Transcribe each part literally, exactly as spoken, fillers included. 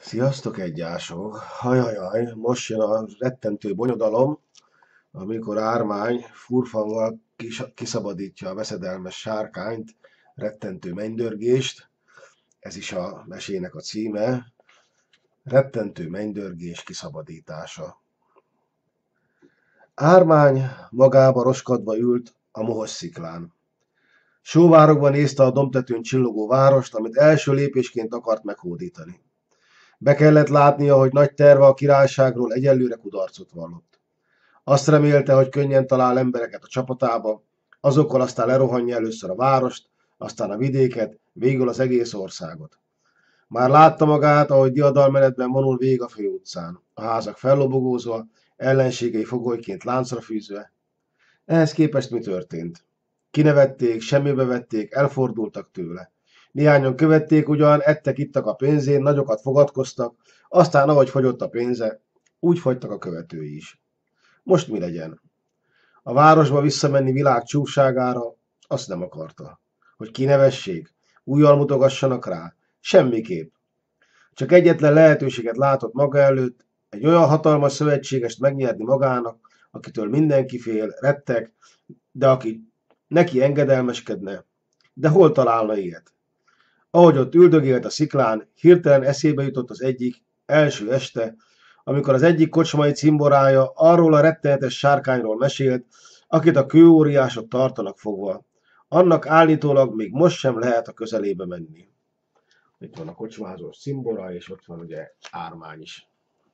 Sziasztok, egyások! Hajajaj, most jön a rettentő bonyodalom, amikor Ármány furfangal kis- kiszabadítja a veszedelmes sárkányt, rettentő mennydörgést. Ez is a mesének a címe. Rettentő mennydörgés kiszabadítása. Ármány magába roskadva ült a mohos sziklán. Sóvárogva nézte a dombtetőn csillogó várost, amit első lépésként akart meghódítani. Be kellett látnia, hogy nagy terve a királyságról egyelőre kudarcot vallott. Azt remélte, hogy könnyen talál embereket a csapatába, azokkal aztán lerohanja először a várost, aztán a vidéket, végül az egész országot. Már látta magát, ahogy diadalmenetben vonul végig a főutcán, a házak fellobogózva, ellenségei fogolyként láncra fűzve. Ehhez képest mi történt? Kinevették, semmibe vették, elfordultak tőle. Néhányan követték ugyan, ettek-ittak a pénzén, nagyokat fogadkoztak, aztán ahogy fogyott a pénze, úgy fogytak a követői is. Most mi legyen? A városba visszamenni világ csúfságára azt nem akarta. Hogy kinevessék, újjal mutogassanak rá, semmiképp. Csak egyetlen lehetőséget látott maga előtt, egy olyan hatalmas szövetségest megnyerni magának, akitől mindenki fél, retteg, de aki neki engedelmeskedne. De hol találna ilyet? Ahogy ott üldögélt a sziklán, hirtelen eszébe jutott az egyik első este, amikor az egyik kocsmai cimborája arról a rettenetes sárkányról mesélt, akit a kőóriások tartanak fogva. Annak állítólag még most sem lehet a közelébe menni. Itt van a kocsmázós cimbora, és ott van ugye Ármány is.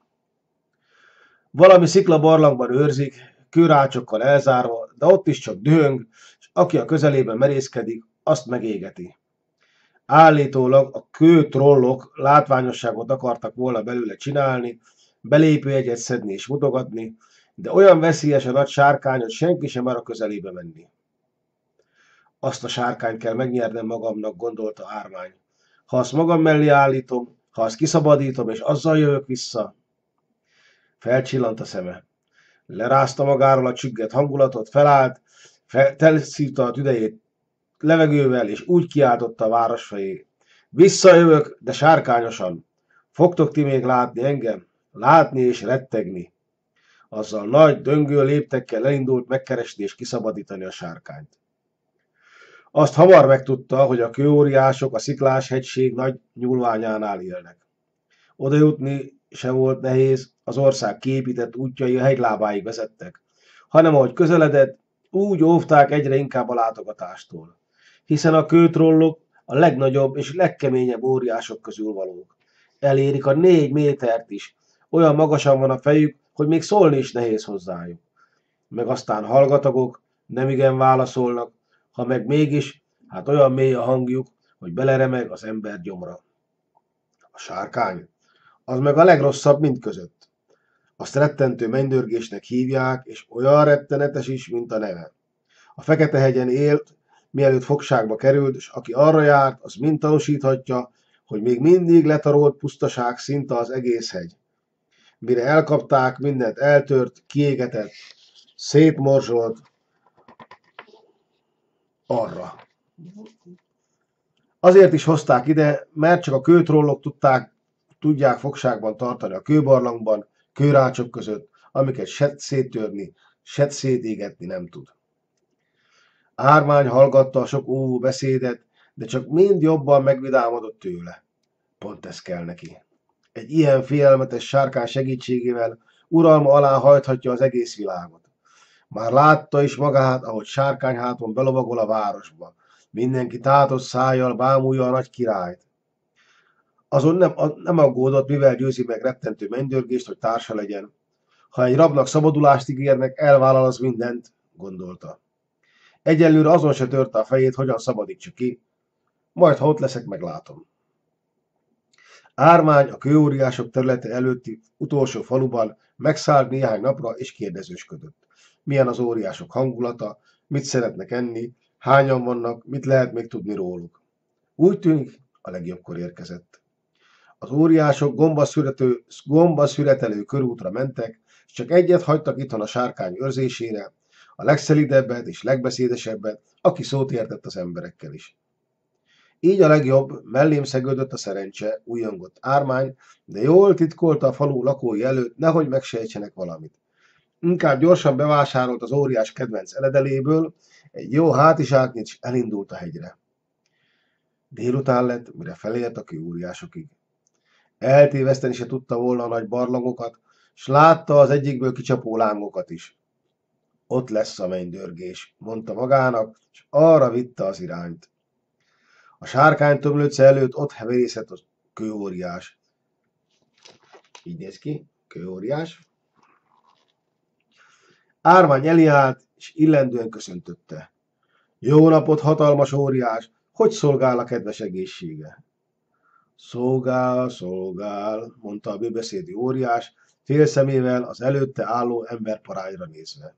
Valami sziklabarlangban őrzik, kőrácsokkal elzárva, de ott is csak dühöng, és aki a közelében merészkedik, azt megégeti. Állítólag a kőtrollok látványosságot akartak volna belőle csinálni, belépőjegyet szedni és mutogatni, de olyan veszélyes a nagy sárkány, hogy senki sem mer a közelébe menni. Azt a sárkányt kell megnyernem magamnak, gondolta Ármány. Ha azt magam mellé állítom, ha azt kiszabadítom, és azzal jövök vissza. Felcsillant a szeme. Lerázta magáról a csügget hangulatot, felállt, fel, telszívta a tüdejét levegővel, és úgy kiáltotta a város felé. Visszajövök, de sárkányosan. Fogtok ti még látni engem? Látni és rettegni. Azzal nagy, döngő léptekkel elindult megkeresni és kiszabadítani a sárkányt. Azt hamar megtudta, hogy a kőóriások a Sziklás hegység nagy nyúlványánál élnek. Oda jutni se volt nehéz, az ország kiépített útjai a hegylábáig vezettek, hanem ahogy közeledett, úgy óvták egyre inkább a látogatástól, hiszen a kőtrollok a legnagyobb és legkeményebb óriások közül valók. Elérik a négy métert is, olyan magasan van a fejük, hogy még szólni is nehéz hozzájuk. Meg aztán hallgatagok, nemigen válaszolnak, ha meg mégis, hát olyan mély a hangjuk, hogy beleremeg az ember gyomra. A sárkány, az meg a legrosszabb mindközött. Azt rettentő mennydörgésnek hívják, és olyan rettenetes is, mint a neve. A Fekete-hegyen élt, mielőtt fogságba került, és aki arra járt, az mind tanúsíthatja, hogy még mindig letarolt pusztaság szinte az egész hegy. Mire elkapták, mindent eltört, kiégetett, szétmorzsolt arra. Azért is hozták ide, mert csak a kőtrollok tudták, tudják fogságban tartani a kőbarlangban, kőrácsok között, amiket se széttörni, se szétégetni nem tud. Ármány hallgatta a sok óvó beszédet, de csak mind jobban megvidámodott tőle. Pont ez kell neki. Egy ilyen félelmetes sárkány segítségével uralma alá hajthatja az egész világot. Már látta is magát, ahogy sárkányháton belovagol a városba. Mindenki tátott szájjal bámulja a nagy királyt. Azon nem, nem aggódott, mivel győzi meg rettentő mennydörgést, hogy társa legyen. Ha egy rabnak szabadulást ígérnek, elvállal az mindent, gondolta. Egyelőre azon se törte a fejét, hogyan szabadítsa ki, majd ha ott leszek, meglátom. Ármány a kőóriások területe előtti utolsó faluban megszállt néhány napra és kérdezősködött. Milyen az óriások hangulata, mit szeretnek enni, hányan vannak, mit lehet még tudni róluk. Úgy tűnik, a legjobbkor érkezett. Az óriások gombaszüretelő, gombaszüretelő körútra mentek, és csak egyet hagytak itthon a sárkány őrzésére, a legszelidebbet és legbeszédesebbet, aki szót értett az emberekkel is. Így a legjobb, mellém szegődött a szerencse, újongott Ármány, de jól titkolta a falu lakói előtt, nehogy megsejtsenek valamit. Inkább gyorsan bevásárolt az óriás kedvenc eledeléből, egy jó hátizsáknyit, és elindult a hegyre. Délután lett, mire felért a kőóriásokig. Eltéveszteni se tudta volna a nagy barlangokat, s látta az egyikből kicsapó lángokat is. Ott lesz a mennydörgés, mondta magának, és arra vitte az irányt. A sárkány tömlőce előtt ott heverészett a kőóriás. Így néz ki, kőóriás. Ármány eliállt, és illendően köszöntötte. Jó napot, hatalmas óriás, hogy szolgál a kedves egészsége? Szolgál, szolgál, mondta a bőbeszédű óriás, félszemével az előtte álló emberparányra nézve.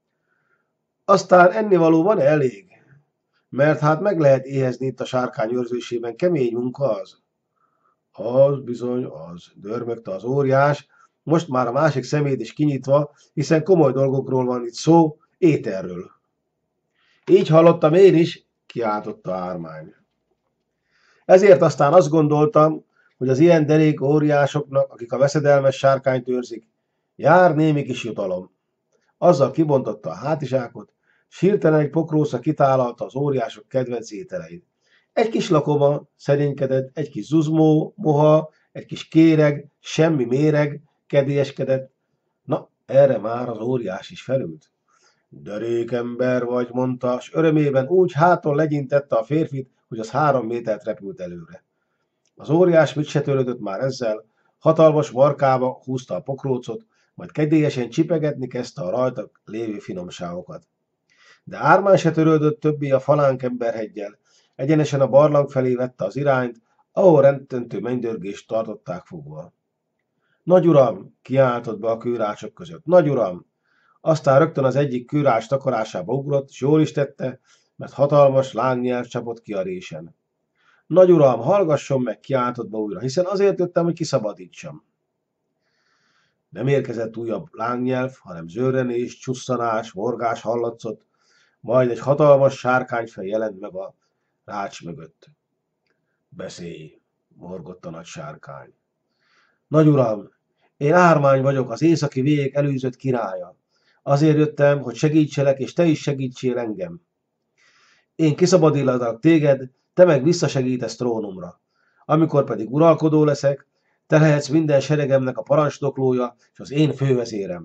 Aztán ennivaló van elég? Mert hát meg lehet éhezni itt a sárkány őrzésében, kemény munka az. Az bizony az, dörmögte az óriás, most már a másik szemét is kinyitva, hiszen komoly dolgokról van itt szó, ételről. Így hallottam én is, kiáltotta Ármány. Ezért aztán azt gondoltam, hogy az ilyen derék óriásoknak, akik a veszedelmes sárkányt őrzik, jár némi kis jutalom. Azzal kibontotta a hátizsákot, s hirtelen egy pokróca kitálalta az óriások kedvenc ételeit. Egy kis lakoma szerénykedett, egy kis zuzmó, moha, egy kis kéreg, semmi méreg, kedélyeskedett. Na, erre már az óriás is felült. Derék ember vagy, mondta, s örömében úgy háton legyintette a férfit, hogy az három métert repült előre. Az óriás mit se törődött már ezzel, hatalmas markába húzta a pokrócot, majd kedélyesen csipegetni kezdte a rajta lévő finomságokat. De Ármány se törődött többé a falánkemberheggyel, egyenesen a barlang felé vette az irányt, ahol rettentő mennydörgést tartották fogva. Nagy uram, kiáltott be a kőrácsok között, nagy uram! Aztán rögtön az egyik kőrács takarásába ugrott, s jól is tette, mert hatalmas lángnyelv csapott ki a résen. Nagy uram, hallgasson meg, kiáltott be újra, hiszen azért jöttem, hogy kiszabadítsam. Nem érkezett újabb lángnyelv, hanem zörrenés, csusszanás, morgás hallatszott, majd egy hatalmas sárkányfej jelent meg a rács mögött. Beszélj, morgott a nagy sárkány. Nagy uram, én Ármány vagyok, az északi végek előzött királya. Azért jöttem, hogy segítselek, és te is segítsél engem. Én kiszabadítlak téged, te meg visszasegítesz trónomra. Amikor pedig uralkodó leszek, te lehetsz minden seregemnek a parancsnoklója, és az én fővezérem.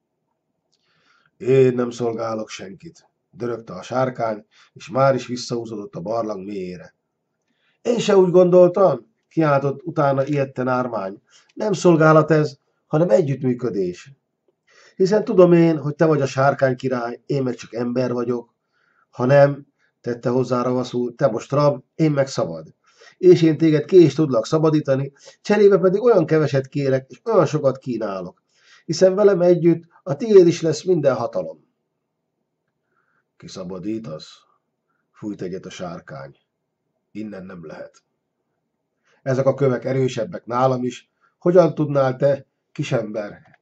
Én nem szolgálok senkit, dörögte a sárkány, és már is visszahúzódott a barlang mélyére. Én se úgy gondoltam, kiáltott utána ilyetten Ármány. Nem szolgálat ez, hanem együttműködés. Hiszen tudom én, hogy te vagy a sárkány király, én meg csak ember vagyok. Ha nem, tette hozzá ravaszul, te most rab, én meg szabad. És én téged ki is tudlak szabadítani, cserébe pedig olyan keveset kérek, és olyan sokat kínálok. Hiszen velem együtt a tiéd is lesz minden hatalom. Kiszabadítasz? Fújt egyet a sárkány. Innen nem lehet. Ezek a kövek erősebbek nálam is. Hogyan tudnál te, kisember,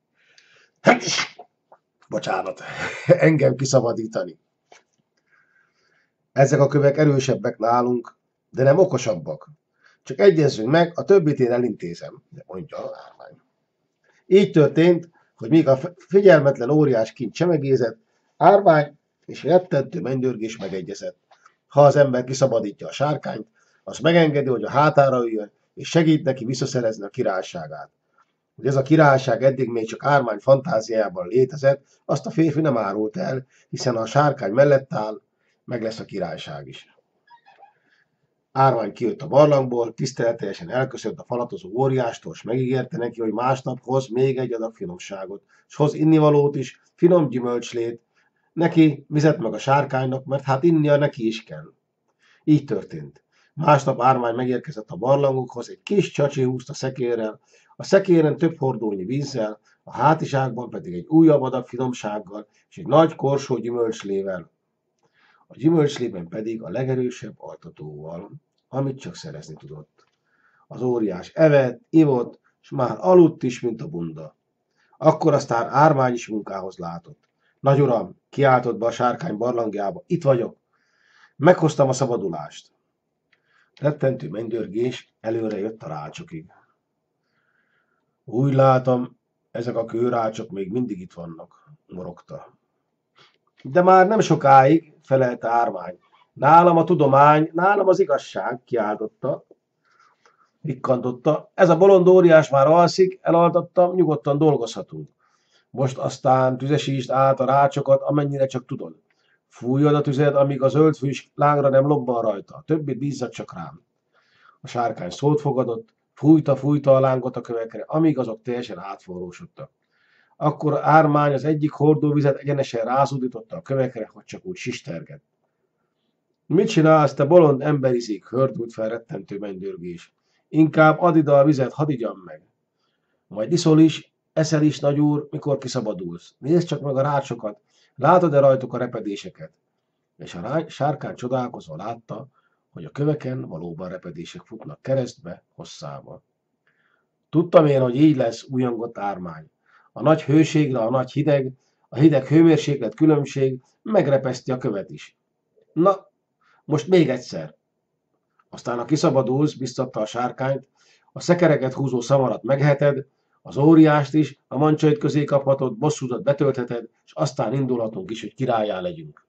bocsánat, engem kiszabadítani? Ezek a kövek erősebbek nálunk, de nem okosabbak. Csak egyezzünk meg, a többit én elintézem, mondja Ármány. Így történt, hogy míg a figyelmetlen óriás kint csemegézett, Ármány és rettentő mennydörgés megegyezett. Ha az ember kiszabadítja a sárkányt, az megengedi, hogy a hátára üljön, és segít neki visszaszerezni a királyságát. Hogy ez a királyság eddig még csak Ármány fantáziájában létezett, azt a férfi nem árult el, hiszen ha a sárkány mellett áll, meg lesz a királyság is. Ármány kijött a barlangból, tiszteletesen elköszönt a falatozó óriástól, és megígérte neki, hogy másnap hoz még egy adag finomságot, és hoz innivalót is, finom gyümölcslét, neki vizet meg a sárkánynak, mert hát innia neki is kell. Így történt. Másnap Ármány megérkezett a barlangokhoz, egy kis csacsi húzt a szekérrel, a szekéren több hordónyi vízzel, a hátizsákban pedig egy újabb adag finomsággal, és egy nagy korsó gyümölcslével. A gyümölcslében pedig a legerősebb altatóval, amit csak szerezni tudott. Az óriás evett, ivott, és már aludt is, mint a bunda. Akkor aztán Ármány is munkához látott. Nagy uram, kiáltott be a sárkány barlangjába, itt vagyok. Meghoztam a szabadulást. Rettentő mennydörgés előre jött a rácsokig. Úgy látom, ezek a kőrácsok még mindig itt vannak, morogta. De már nem sokáig, felelte Ármány. Nálam a tudomány, nálam az igazság, kiáltotta, pikkantotta. Ez a bolond óriás már alszik, elaltattam, nyugodtan dolgozhatunk. Most aztán tüzesítsd át a rácsokat, amennyire csak tudod. Fújjad a tüzet, amíg a zöld fűs lángra nem lobban rajta. Többit bízzad csak rám. A sárkány szót fogadott, fújta, fújta a lángot a kövekre, amíg azok teljesen átforrósodtak. Akkor Ármány az egyik hordóvizet egyenesen rázúdította a kövekre, hogy csak úgy sistergett. Mit csinálsz, te bolond emberizik? Hördült fel rettentő mennydörgés. Inkább add ide a vizet, hadd igyam meg. Majd iszol is, eszel is, nagyúr, mikor kiszabadulsz. Nézd csak meg a rácsokat, látod-e rajtuk a repedéseket? És a rány, sárkány csodálkozva látta, hogy a köveken valóban repedések futnak keresztbe, hosszába. Tudtam én, hogy így lesz, újongott Ármány. A nagy hőségre a nagy hideg, a hideg hőmérséklet különbség megrepeszti a követ is. Na, most még egyszer. Aztán, ha kiszabadulsz, biztatta a sárkányt, a szekereket húzó szamarat megheted, az óriást is, a mancsait közé kaphatod, bosszúdat betöltheted, és aztán indulhatunk is, hogy királlyá legyünk.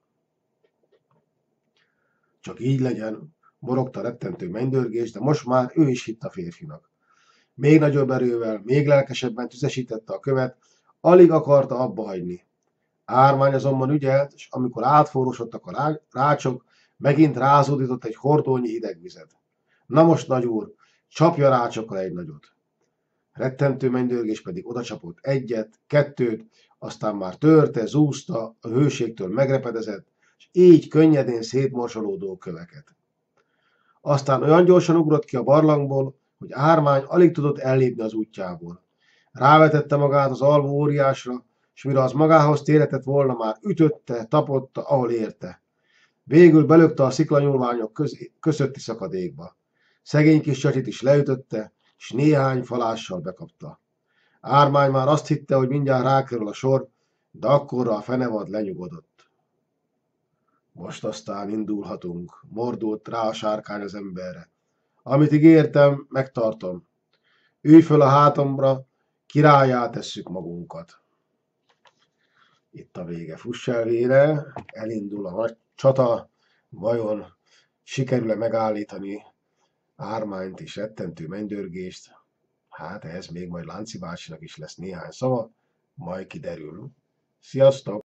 Csak így legyen, morogta rettentő mennydörgés, de most már ő is hitt a férfinak. Még nagyobb erővel, még lelkesebben tüzesítette a követ, alig akarta abba hagyni. Ármány azonban ügyelt, és amikor átforrósodtak a rácsok, megint rázódított egy hordónyi hideg vizet. Na most, nagyúr, csapja rácsokra egy nagyot. Rettentő mennydörgés pedig odacsapott egyet, kettőt, aztán már törte, zúzta, a hőségtől megrepedezett, és így könnyedén szétmorsolódó köveket. Aztán olyan gyorsan ugrott ki a barlangból, hogy Ármány alig tudott ellépni az útjából. Rávetette magát az alvó óriásra, és mire az magához téretett volna, már ütötte, tapotta, ahol érte. Végül belökte a sziklanyúlványok köz- közötti szakadékba. Szegény kis csacsit is leütötte, és néhány falással bekapta. Ármány már azt hitte, hogy mindjárt rákerül a sor, de akkorra a fenevad lenyugodott. Most aztán indulhatunk, mordult rá a sárkány az emberre. Amit ígértem, megtartom. Ülj föl a hátamra, királlyá tesszük magunkat. Itt a vége. Fuss el vére, elindul a nagy csata, vajon sikerül-e megállítani Ármányt és rettentő mennydörgést? Hát ehhez még majd Lánci bácsinak is lesz néhány szava, majd kiderül. Sziasztok!